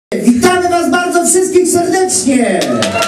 Witamy Was bardzo wszystkich serdecznie!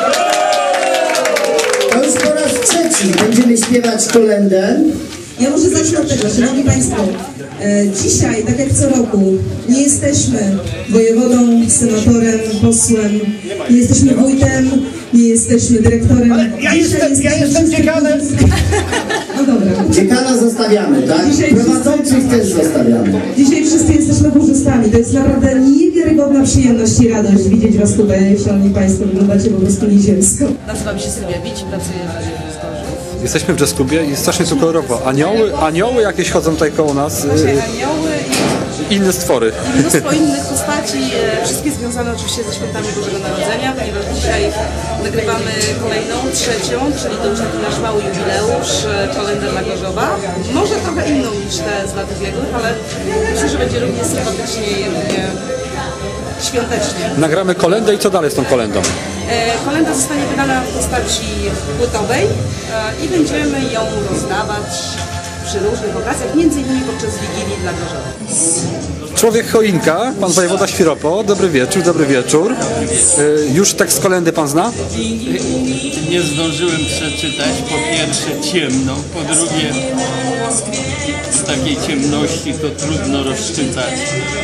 To już po raz trzeci będziemy śpiewać kolędę. Ja może zacznę od tego, Szanowni Państwo, dzisiaj, tak jak co roku, nie jesteśmy wojewodą, senatorem, posłem, nie jesteśmy wójtem, nie jesteśmy dyrektorem. Ja jestem dziekanem. No dobra. Dziekana zostawiamy, tak? Prowadzących też zostawiamy. Dzisiaj wszyscy jesteśmy chórzystami. To jest naprawdę niewiarygodna przyjemność i radość widzieć Was tutaj, Szanowni Państwo, wyglądacie po prostu nieziemsko. Nazywam się Sylwia Bić, pracuję w Radzie Wojskowych. Jesteśmy w Jazz Clubie i jest strasznie tu kolorowo. Anioły jakieś chodzą tutaj koło nas. Anioły I inne stwory. i mnóstwo innych postaci, wszystkie związane oczywiście ze świętami Bożego Narodzenia, ponieważ dzisiaj nagrywamy kolejną, trzecią, czyli to już taki nasz mały jubileusz, kolędę dla Gorzowa. Może trochę inną niż te z lat ubiegłych, ale myślę, że będzie równie sympatycznie i równie świątecznie. Nagramy kolędę i co dalej z tą kolędą? Kolenda zostanie wydana w postaci płytowej i będziemy ją rozdawać przy różnych okazjach, między innymi podczas Wigilii dla Gorzowa. Człowiek choinka, pan wojewoda Świropo. Dobry wieczór, dobry wieczór. Już tekst kolendy pan zna? Nie zdążyłem przeczytać. Po pierwsze ciemno, po drugie z takiej ciemności to trudno rozczytać.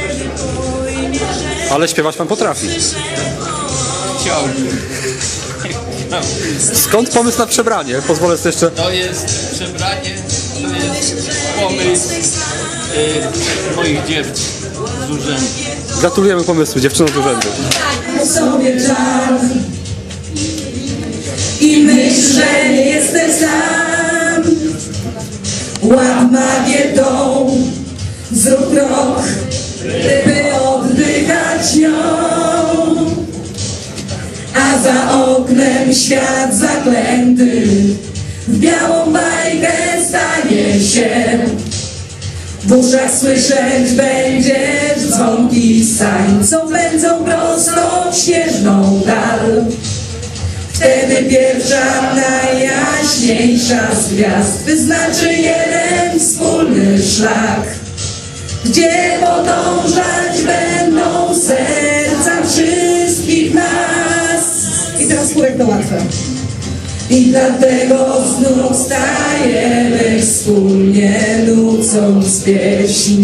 Ale śpiewać pan potrafi. Chciałbym. Skąd pomysł na przebranie? Pozwolę sobie jeszcze... To jest przebranie, to jest pomysł moich dziewczyn z urzędu. Gratulujemy pomysłu, dziewczynom z urzędu. Sobie żal i myśl, że nie jestem sam. Łap magię tą, zrób krok, by oddychać nią. A za oknem świat zaklęty w białą bajkę stanie się. W uszach słyszeć będziesz dzwonki sań, co pędzą prosto w śnieżną dal. Wtedy pierwsza, najjaśniejsza z gwiazd wyznaczy jeden wspólny szlak, gdzie podążać będą serca wszystkich nas. I teraz chórek to łatwe. I dlatego znów stajemy wspólnie, nucąc pieśń,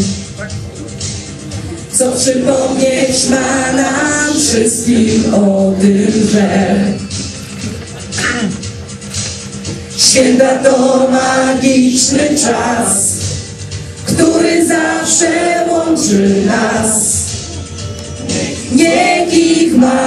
co przypomnieć ma nam wszystkim o tym, że święta to magiczny czas, który zawsze łączy nas. Niech ich ma